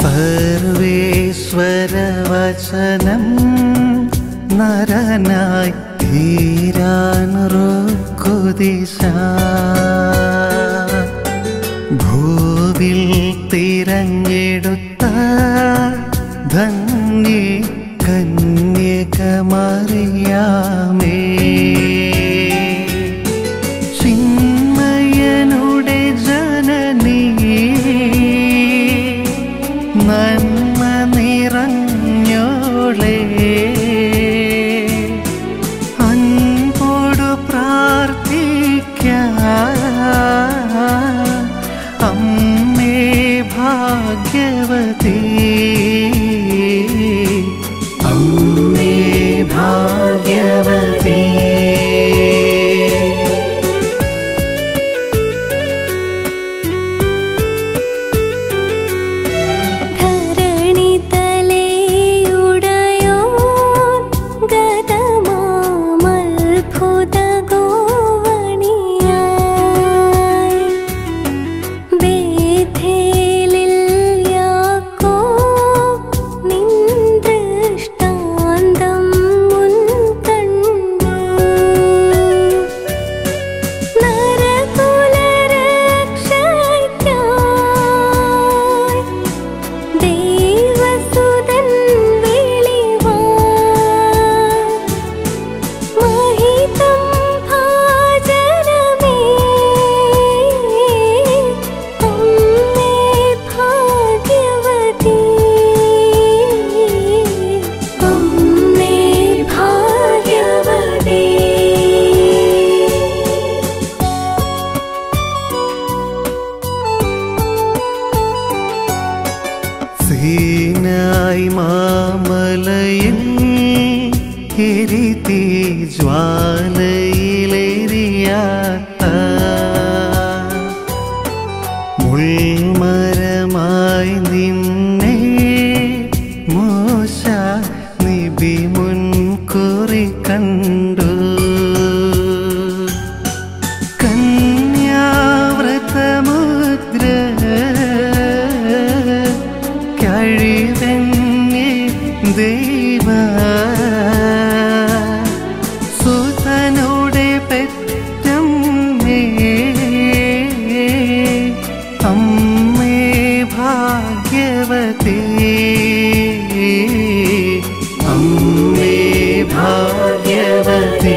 സർവേശ്വരവചനം നരനായി തീരാനുറുക്കുദിശ ഭൂവിൽ തിരഞ്ഞെടുത്ത ധന്യേ കന്യകമറിയാമേ ചിന്മയനുടെ ജനനീ നന്മ നിറഞ്ഞോളേ അൻപോടു പ്രാർത്ഥിക്കാം അമ്മേ ഭാഗ്യവതി അമ്മേ ഭാഗ്യവതി സീനായി മാമലയിൽ എരിതീ ജ്വാലയിലെരിയാത്ത മുൾമരമായി നിന്നെ മോശ നബി മുൻകുറി കണ്ടു കന്യാവ്രതമുദ്ര ദൈവ സുതനുടെ പെറ്റമ്മേ അമ്മേ ഭാഗ്യവതി അമ്മേ ഭാഗ്യവതി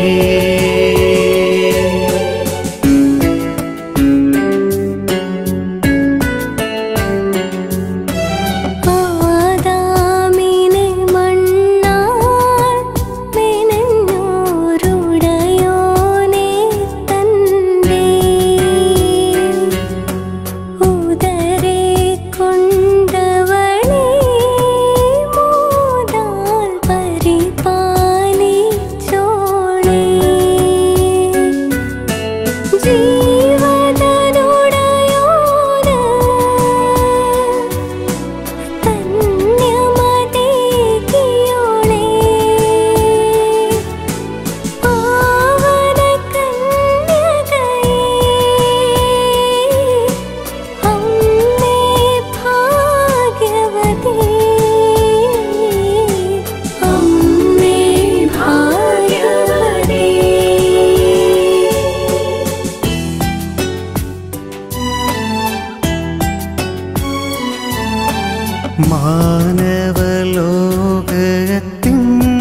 മാനവലോകത്തിൻ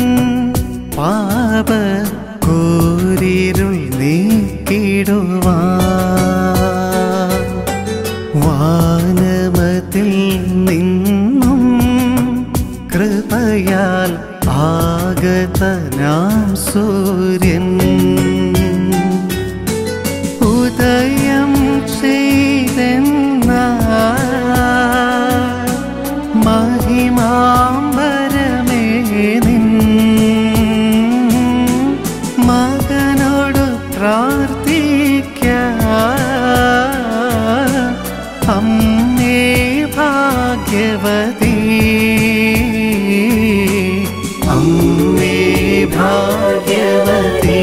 പാപ കൂരിരുൾ നീക്കിടുവാൻ വാനമതിൽ നിന്നും കൃപയാൽ ആഗതനാം സൂര്യൻ ഉദയം ചെയ്തെന്ന മഹിമാംബരമേ നിൻ മകനോട് പ്രാർത്ഥിക്കാം അമ്മേ ഭാഗ്യവതി അമ്മേ ഭാഗ്യവതി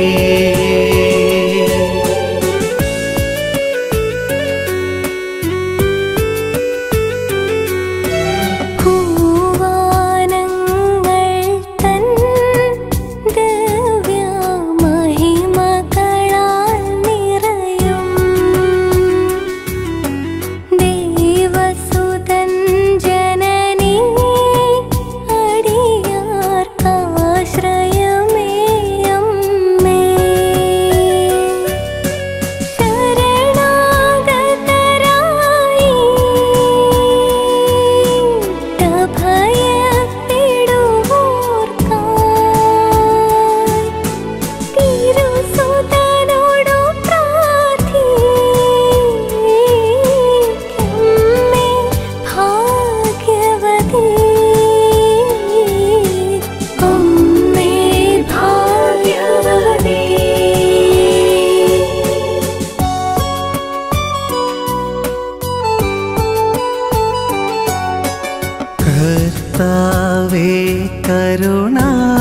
കരുണ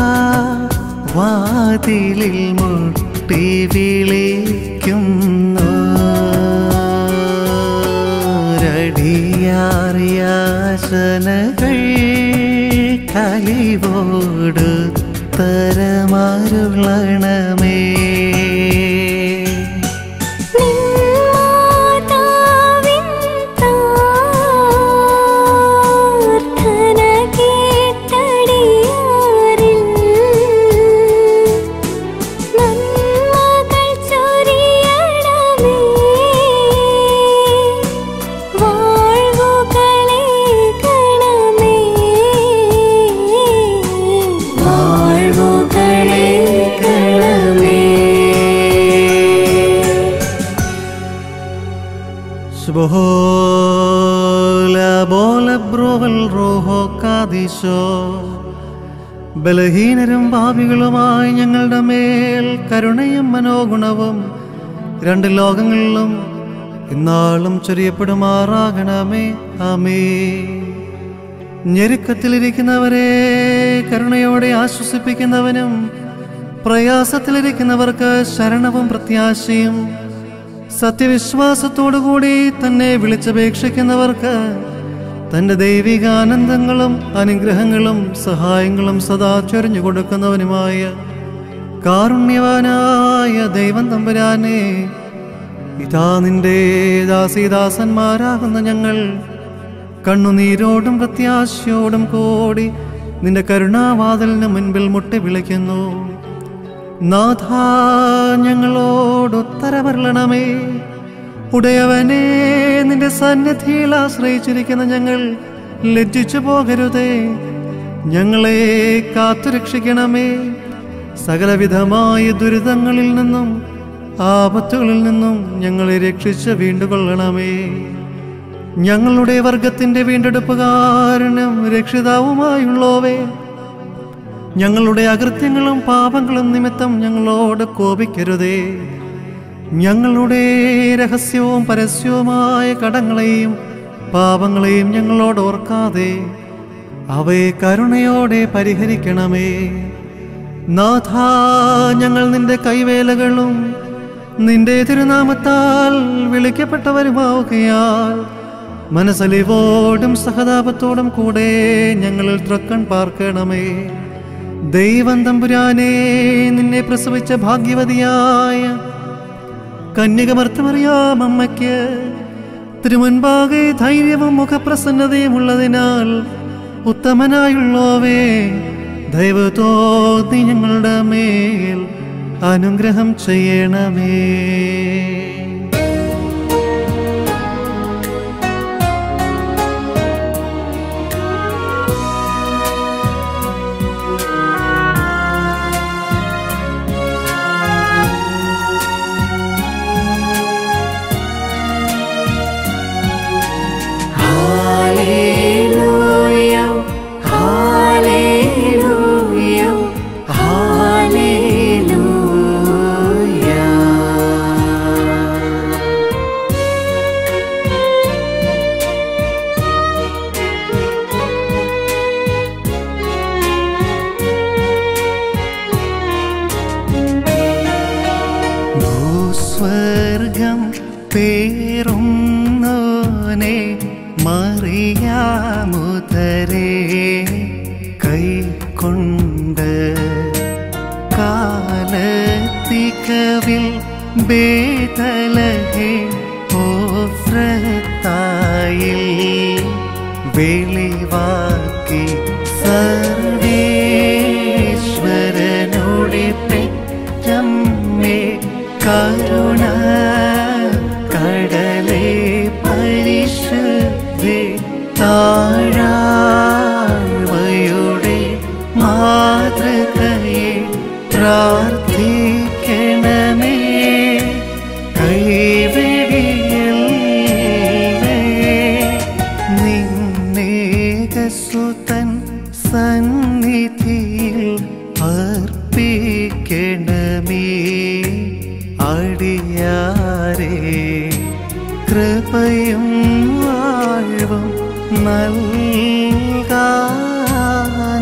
വാതിലിൽ മുട്ടി വിളിക്കുന്നു യാചനകൾ കലിവോട് തരമരുളണമേ ബലഹീനരും പാപികളുമായി ഞങ്ങളുടെ മേൽ കരുണയും മനോഗുണവും രണ്ട് ലോകങ്ങളിലും ഇന്നാളും ചൊരിയപ്പെടുമാറാകണമേ. ആമേൻ. ഞെരുക്കത്തിലിരിക്കുന്നവരെ കരുണയോടെ ആശ്വസിപ്പിക്കുന്നവനും പ്രയാസത്തിലിരിക്കുന്നവർക്ക് ശരണവും പ്രത്യാശയും സത്യവിശ്വാസത്തോടുകൂടി തന്നെ വിളിച്ചപേക്ഷിക്കുന്നവർക്ക് തന്റെ ദൈവികാനന്ദങ്ങളും അനുഗ്രഹങ്ങളും സഹായങ്ങളും സദാ ചൊരിഞ്ഞു കൊടുക്കുന്നവനുമായ കാരുണ്യവാനായ ദൈവം തമ്പുരാനെ, ഇതാ നിന്റെ ദാസീദാസന്മാരാകുന്ന ഞങ്ങൾ കണ്ണുനീരോടും പ്രത്യാശയോടും കൂടി നിന്റെ കരുണാവാതിലിന് മുൻപിൽ മുട്ടി വിളിക്കുന്നു. നാഥാ, ഞങ്ങളോട് ഉത്തരമരുളണമേ. ഉടയവനെ, നിന്റെ സന്നിധിയിൽ ആശ്രയിച്ചിരിക്കുന്ന ഞങ്ങൾ ലജ്ജിച്ചു പോകരുതേ. ഞങ്ങളെ കാത്തുരക്ഷിക്കണമേ. സകലവിധമായ ദുരിതങ്ങളിൽ നിന്നും ആപത്തുകളിൽ നിന്നും ഞങ്ങളെ രക്ഷിച്ച് വീണ്ടുകൊള്ളണമേ. ഞങ്ങളുടെ വർഗത്തിന്റെ വീണ്ടെടുപ്പുകാരനും രക്ഷിതാവുമായുള്ളോവേ, ഞങ്ങളുടെ അകൃത്യങ്ങളും പാപങ്ങളും നിമിത്തം ഞങ്ങളോട് കോപിക്കരുതേ. ഞങ്ങളുടെ രഹസ്യവും പരസ്യവുമായ കടങ്ങളെയും പാപങ്ങളെയും ഞങ്ങളോട് ഓർക്കാതെ അവയെ കരുണയോടെ പരിഹരിക്കണമേ. നാഥാ, ഞങ്ങൾ നിന്റെ കൈവേലകളും നിന്റെ തിരുനാമത്താൽ വിളിക്കപ്പെട്ടവരുമാവുകയാൽ മനസ്സലിവോടും സഹതാപത്തോടും കൂടെ ഞങ്ങളിൽ തൃക്കൺ പാർക്കണമേ. ദൈവം തമ്പുരാനെ, നിന്നെ പ്രസവിച്ച ഭാഗ്യവതിയായ കന്യകമർത്തമറിയാം അമ്മയ്ക്ക് തിരുമുൻപാകെ ധൈര്യവും മുഖപ്രസന്നതയും ഉള്ളതിനാൽ ഉത്തമനായുള്ളോവേ, ദയവ് തോന്നി ഞങ്ങളുടെ മേൽ അനുഗ്രഹം ചെയ്യണമേ. ഭൂസ്വർഗം പേറുന്നോനെ മറിയാമുദരേ കൈക്കൊണ്ട് കാലത്തികവിൽ ബേതലഹേം ഓഫ്രത്തായിൽ വെളിവാക്കി സർവേശ്വരനോടെ പെറ്റമ്മേ കരുണ കടലേ പരിശുദ്ധേ താഴാഴ്മയുടെ മാതൃകയെ പ്രാർത്ഥിക്കണമേ. കൈവെടിയല്ലേ നിന്നേകസുതൻ സന്നിധിയിൽ അർപ്പിക്കണമേ. അടിയാരേ കൃപയും വാഴ്വും നൽകാൻ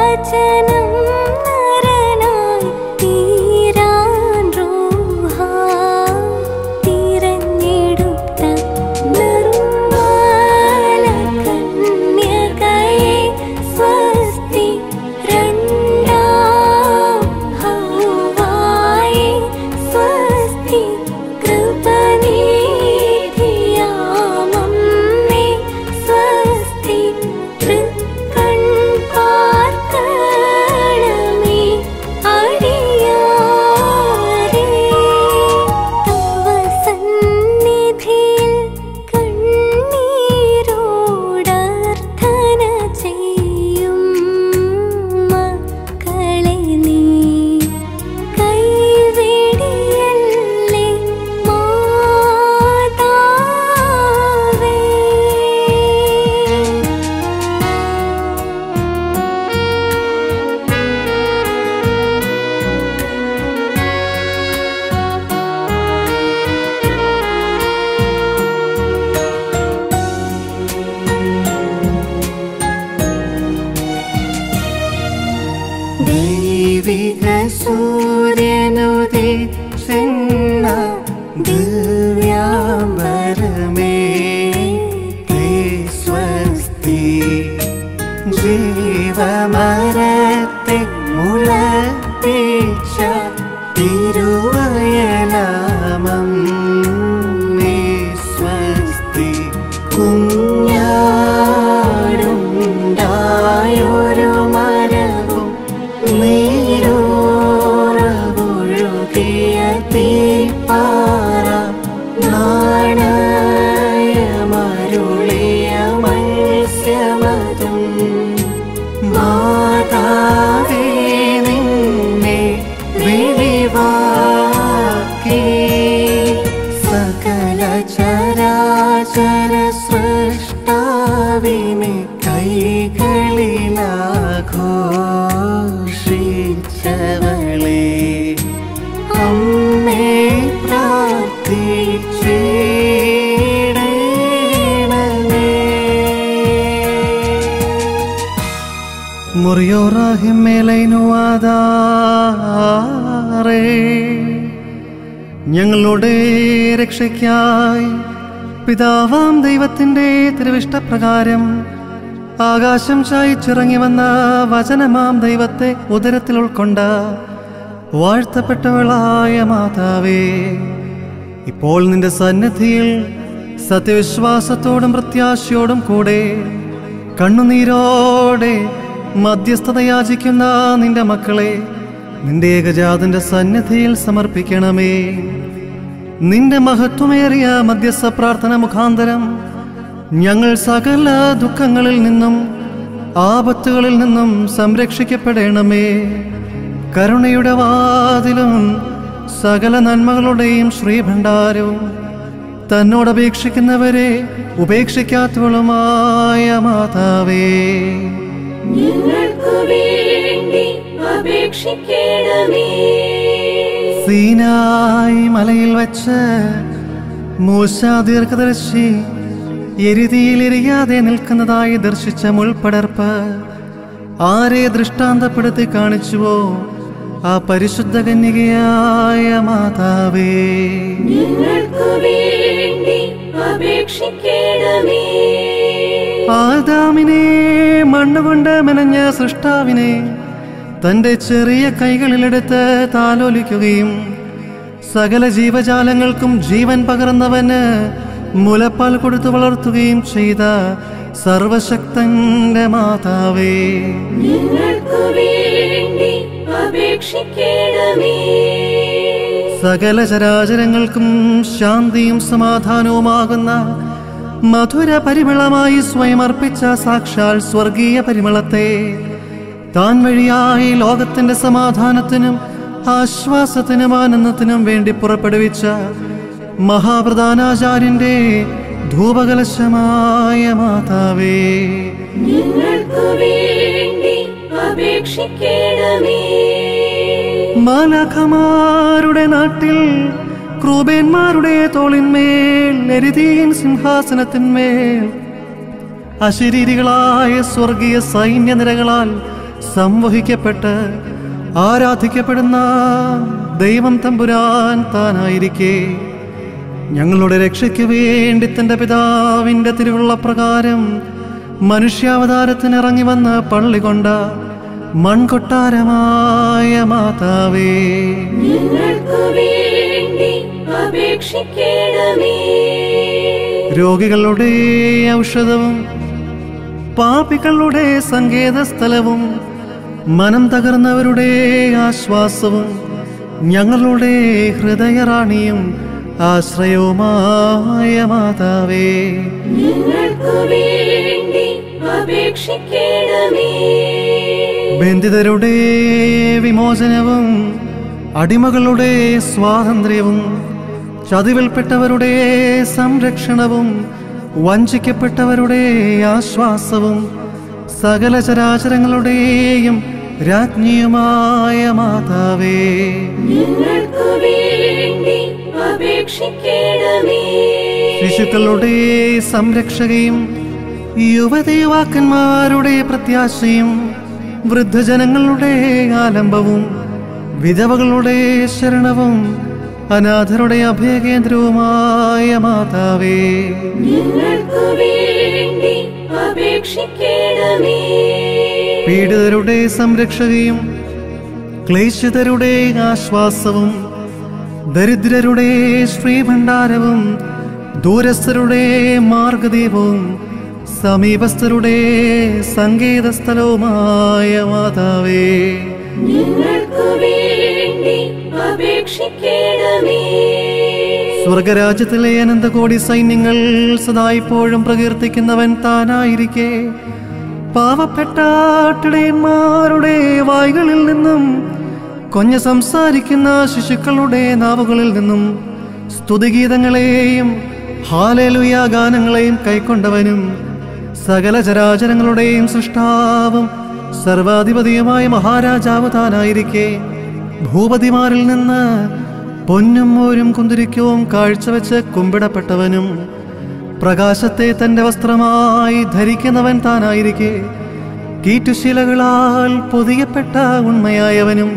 ഞങ്ങളുടെ രക്ഷയ്ക്കായി പിതാവാം ദൈവത്തിന്റെ തിരുവിഷ്ടപ്രകാരം ആകാശം ചായിച്ചിറങ്ങി വന്ന വചനമാം ദൈവത്തെ ഉദരത്തിൽ ഉൾക്കൊണ്ട വാഴ്ത്തപ്പെട്ടവളായ മാതാവേ, ഇപ്പോൾ നിന്റെ സന്നിധിയിൽ സത്യവിശ്വാസത്തോടും പ്രത്യാശയോടും കൂടെ കണ്ണുനീരോടെ മധ്യസ്ഥത യാചിക്കുന്ന നിന്റെ മക്കളെ നിന്റെ ഏകജാതന്റെ സന്നിധിയിൽ സമർപ്പിക്കണമേ. നിന്റെ മഹത്വമേറിയ മധ്യസ്ഥ പ്രാർത്ഥന മുഖാന്തരം ഞങ്ങൾ സകല ദുഃഖങ്ങളിൽ നിന്നും ആപത്തുകളിൽ നിന്നും സംരക്ഷിക്കപ്പെടണമേ. കരുണയുടെ വാതിലും സകല നന്മകളുടെയും ശ്രീഭണ്ഡാരവും തന്നോടപേക്ഷിക്കുന്നവരെ ഉപേക്ഷിക്കാത്തവളുമായ മാതാവേ, സീനായി മലയിൽ വച്ച് മൂശ ദീർഘദർശി എരിതിയിൽ എരിയാതെ നിൽക്കുന്നതായി ദർശിച്ച മുൾപടർപ്പ് ആരെ ദൃഷ്ടാന്തപ്പെടുത്തി കാണിച്ചുവോ ആ പരിശുദ്ധ കന്യകയായ മാതാവേ, ആദാമിനെ മണ്ണുകൊണ്ട് മെനഞ്ഞ സൃഷ്ടാവിനെ തന്റെ ചെറിയ കൈകളിലെടുത്ത് താലോലിക്കുകയും സകല ജീവജാലങ്ങൾക്കും ജീവൻ പകർന്നവന് മുലപ്പാൽ കൊടുത്തു വളർത്തുകയും ചെയ്ത സർവശക്തന്റെ മാതാവേ, സകല ചരാചരങ്ങൾക്കും ശാന്തിയും സമാധാനവുമാകുന്ന മധുര പരിമളമായി സ്വയം അർപ്പിച്ച സാക്ഷാൽ സ്വർഗീയ പരിമളത്തെ താൻ വഴിയായി ലോകത്തിന്റെ സമാധാനത്തിനും ആശ്വാസത്തിനും ആനന്ദത്തിനും വേണ്ടി പുറപ്പെടുവിച്ച മഹാപ്രധാനാചാര്യന്റെ ധൂപകലശമായ മാതാവേ, മാലാഖമാരുടെ നാട്ടിൽ ക്രൂബേന്മാരുടെ തോളിന്മേൽ എരിതീൻ സിംഹാസനത്തിന്മേൽ അശരീരികളായ സ്വർഗീയ സൈന്യനിരകളാൽ സംവഹിക്കപ്പെട്ട് ആരാധിക്കപ്പെടുന്ന ദൈവം തമ്പുരാൻ താനായിരിക്കെ, ഞങ്ങളുടെ രക്ഷയ്ക്ക് വേണ്ടി തന്റെ പിതാവിന്റെ തിരുവുള്ള പ്രകാരം മനുഷ്യാവതാരത്തിന് ഇറങ്ങി വന്ന് പള്ളി കൊണ്ട മൺകൊട്ടാരമായ മാതാവേ, രോഗികളുടെ ഔഷധവും പാപികളുടെ സങ്കേതസ്ഥലവും മനം തകർന്നവരുടെ ആശ്വാസവും ഞങ്ങളുടെ ഹൃദയറാണിയും ആശ്രയവുമായ മാതാവേ, ബന്ധിതരുടെ വിമോചനവും അടിമകളുടെ സ്വാതന്ത്ര്യവും ചതിവിൽപ്പെട്ടവരുടെ സംരക്ഷണവും വഞ്ചിക്കപ്പെട്ടവരുടെ ആശ്വാസവും സകല ചരാചരങ്ങളുടെയും രാജ്ഞിയുമായ മാതാവേ, ശിശുക്കളുടെ സംരക്ഷകയും യുവതയുവാക്കന്മാരുടെ പ്രത്യാശയും വൃദ്ധജനങ്ങളുടെ ആലംബവും വിധവകളുടെ ശരണവും അനാഥരുടെ അഭയകേന്ദ്രവുമായ മാതാവേ, പീഡിതരുടെ സംരക്ഷകയും ക്ലേശിതരുടെ ആശ്വാസവും ദരിദ്രരുടെ ശ്രീഭണ്ഡാരവും ദൂരസ്ഥരുടെ മാർഗദീപവും സമീപസ്ഥരുടെ സങ്കേതസ്ഥലവുമായ മാതാവേ, സ്വർഗരാജ്യത്തിലെ അനന്തകോടി സൈന്യങ്ങൾ സദാ ഇപ്പോഴും പ്രകീർത്തിക്കുന്നവൻ താനായിരിക്കെ, പാവപ്പെട്ട ആട്ടിടയന്മാരുടെ വായ്കളിൽ നിന്നും കൊഞ്ഞ് സംസാരിക്കുന്ന ശിശുക്കളുടെ നാവുകളിൽ നിന്നും സ്തുതിഗീതങ്ങളെയും ഹാലേലുയ ഗാനങ്ങളെയും കൈക്കൊണ്ടവനും സകല ചരാചരങ്ങളുടെയും സൃഷ്ടാവും സർവാധിപതിയുമായ മഹാരാജാവ് താനായിരിക്കെ, ഭൂപതിമാരിൽ നിന്ന് പൊന്നും മോരും കുന്തിരിക്കവും കാഴ്ചവെച്ച് കുമ്പിടപ്പെട്ടവനും പ്രകാശത്തെ തന്റെ വസ്ത്രമായി ധരിക്കുന്നവൻ താനായിരിക്കെ, കീറ്റുശിലകളാൽ പൊതിയപ്പെട്ട ഉണ്മയായവനും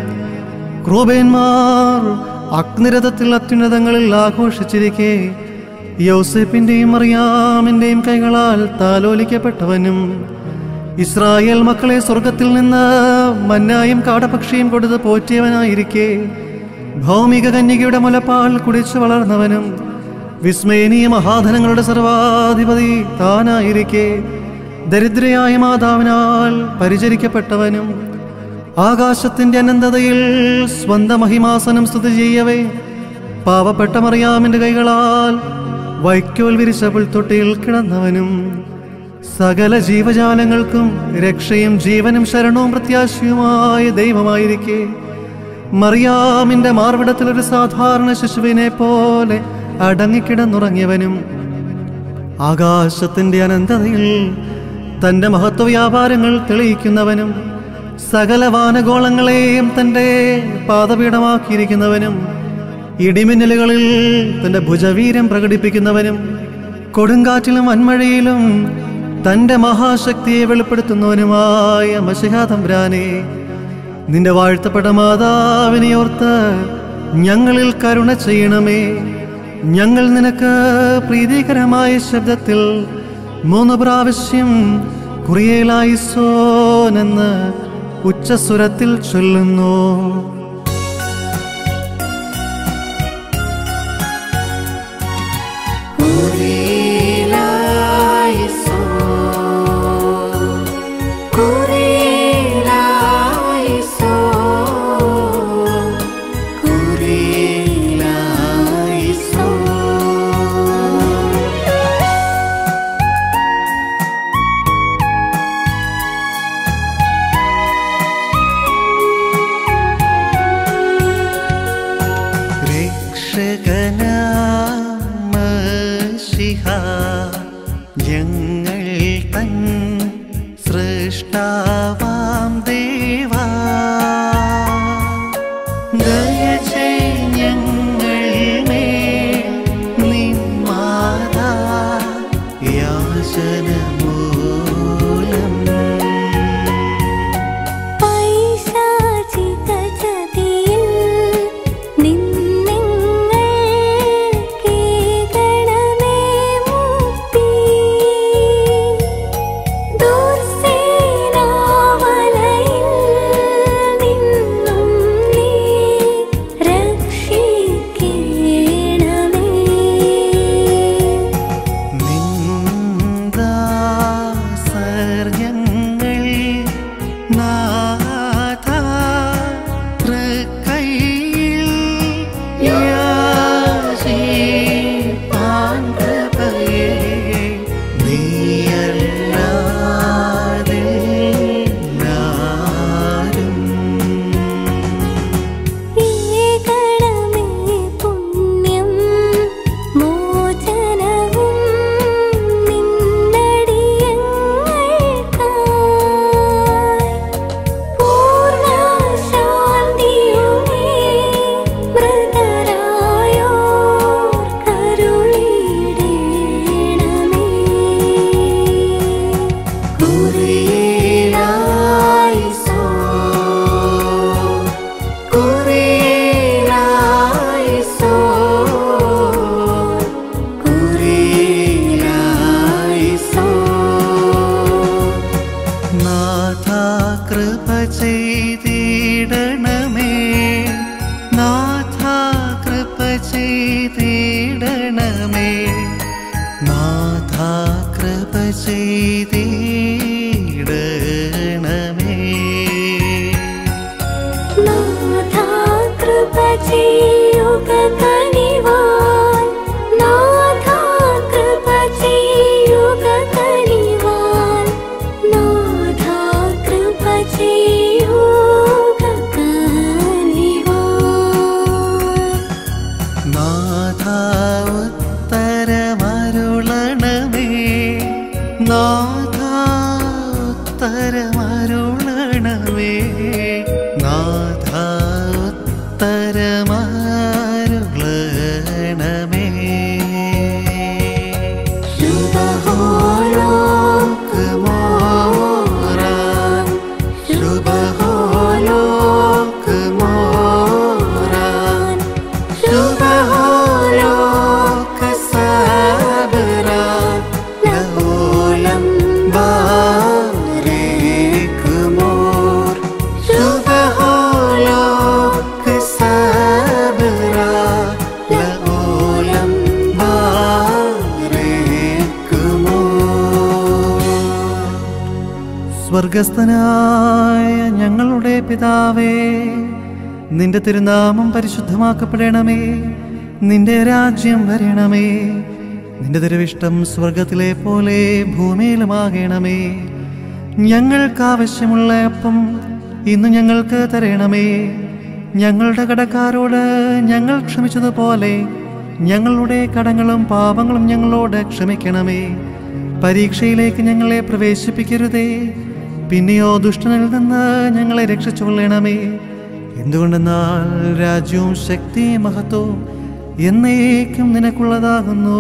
ക്രൂബേന്മാർ അഗ്നിരഥത്തിൽ അത്യുന്നതങ്ങളിൽ ആഘോഷിച്ചിരിക്കെ, യോസേപ്പിന്റെയും മറിയാമിന്റെയും കൈകളാൽ താലോലിക്കപ്പെട്ടവനും ഇസ്രായേൽ മക്കളെ സ്വർഗത്തിൽ നിന്ന് മന്നായും കാടപക്ഷിയും കൊടുത്ത് പോറ്റിയവനായിരിക്കെ, ഭൗമിക കന്യകയുടെ മുലപ്പാൽ കുടിച്ചു വളർന്നവനും വിസ്മയനീയ മഹാധനങ്ങളുടെ സർവാധിപതി താനായിരിക്കെ, ദരിദ്രയായ മാതാവിനാൽ പരിചരിക്കപ്പെട്ടവനും ആകാശത്തിന്റെ അനന്തതയിൽ സ്വന്തം മഹിമാസനം സ്തുതി ചെയ്യവേ, പാവപ്പെട്ട മറിയാമിന്റെ കൈകളാൽ വൈക്കോൽ വിരിച്ച പുൽത്തൊട്ടിയിൽ കിടന്നവനും സകല ജീവജാലങ്ങൾക്കും രക്ഷയും ജീവനും ശരണവും പ്രത്യാശയുമായ ദൈവമായിരിക്കെ, മറിയാമിന്റെ മാർവിടത്തിൽ ഒരു സാധാരണ ശിശുവിനെ പോലെ അടങ്ങിക്കിടന്നുറങ്ങിയവനും ആകാശത്തിന്റെ അനന്തതയിൽ തന്റെ മഹത്വ വ്യാപാരങ്ങൾ തെളിയിക്കുന്നവനും സകല വാനഗോളങ്ങളെയും തന്റെ പാദപീഠമാക്കിയിരിക്കുന്നവനും ഇടിമിന്നലുകളിൽ തന്റെ ഭുജവീര്യം പ്രകടിപ്പിക്കുന്നവനും കൊടുങ്കാറ്റിലും വന്മഴയിലും തന്റെ മഹാശക്തിയെ വെളിപ്പെടുത്തുന്നവനുമായ മശിഹാ തമ്പുരാനെ, നിന്റെ വാഴ്ത്തപ്പെട്ട മാതാവിനെ ഓർത്ത് ഞങ്ങളിൽ കരുണ ചെയ്യണമേ. ഞങ്ങൾ നിനക്ക് പ്രീതികരമായ ശബ്ദത്തിൽ 3 പ്രാവശ്യം കുറിയേലായിസോൻ എന്ന് ഉച്ചസ്വരത്തിൽ ചൊല്ലുന്നു. ചെയ്തിടണമേ നാഥ കൃപ ചെയ്തിടണമേ നാഥ കൃപ ചെയ്തിടണമേ നാഥ കൃപ ചെയ്യുക കനിവാൻ നാഥ കൃപ ചെയ്യുക കനിവാൻ നാഥ കൃപ ചെയ്യുക കനിവാൻ നാഥ ഉത്തരമരുളണമേ നാഥ ഉത്തരമരുളണമേ നാഥ ഉത്തരമരുളണമേ ശുഭഹോലോകമോരാൻ ശുഭഹോലോകമോരാൻ ശുഭഹോലോകസബരാൻ ലഹോലം ബാരേക്കുമോർ ശുഭഹോലോകസബരാൻ ലഹോലം ബാരേക്കുമോർ. സ്വർഗസ്ഥനായ ഞങ്ങളുടെ പിതാവേ, നിന്റെ തിരുനാമം പരിശുദ്ധമാക്കപ്പെടണമേ. നിന്റെ രാജ്യം വരണമേ. നിന്റെ തിരുവിഷ്ടം സ്വർഗത്തിലെ പോലെ ഭൂമിയിലുമാകണമേ. ഞങ്ങൾക്ക് ആവശ്യമുള്ള അപ്പം ഇന്ന് ഞങ്ങൾക്ക് തരണമേ. ഞങ്ങളുടെ കടക്കാരോട് ഞങ്ങൾ ക്ഷമിച്ചതുപോലെ ഞങ്ങളുടെ കടങ്ങളും പാപങ്ങളും ഞങ്ങളോട് ക്ഷമിക്കണമേ. പരീക്ഷയിലേക്ക് ഞങ്ങളെ പ്രവേശിപ്പിക്കരുതേ, പിന്നെയോ ദുഷ്ടനിൽ നിന്ന് ഞങ്ങളെ രക്ഷിച്ചുകൊള്ളണമേ. എന്തുകൊണ്ടെന്നാൽ രാജ്യവും ശക്തിയും മഹത്വവും എന്നേക്കും നിനക്കുള്ളതാകുന്നു.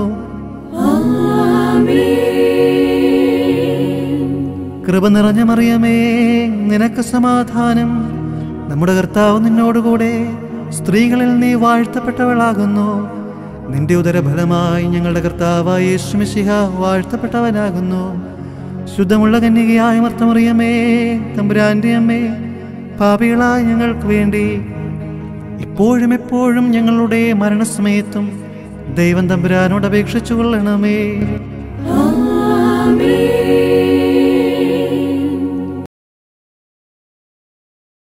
കൃപ നിറഞ്ഞ മറിയമേ, നിനക്ക് സമാധാനം. നമ്മുടെ കർത്താവ് നിന്നോടുകൂടെ സ്ത്രീകളിൽ നീ വാഴ്ത്തപ്പെട്ടവളാകുന്നു. നിന്റെ ഉദരഫലമായി ഞങ്ങളുടെ കർത്താവായ യേശു മിശിഹ വാഴ്ത്തപ്പെട്ടവനാകുന്നു. ശുദ്ധമുള്ള കന്യകയായ മർത്തമറിയമേ, തമ്പുരാന്റെ അമ്മേ, പാപികളായ ഞങ്ങൾക്ക് വേണ്ടി ഇപ്പോഴും എപ്പോഴും ഞങ്ങളുടെ മരണസമയത്തും ദൈവം തമ്പുരാനോട് അപേക്ഷിച്ചു കൊള്ളണമേ.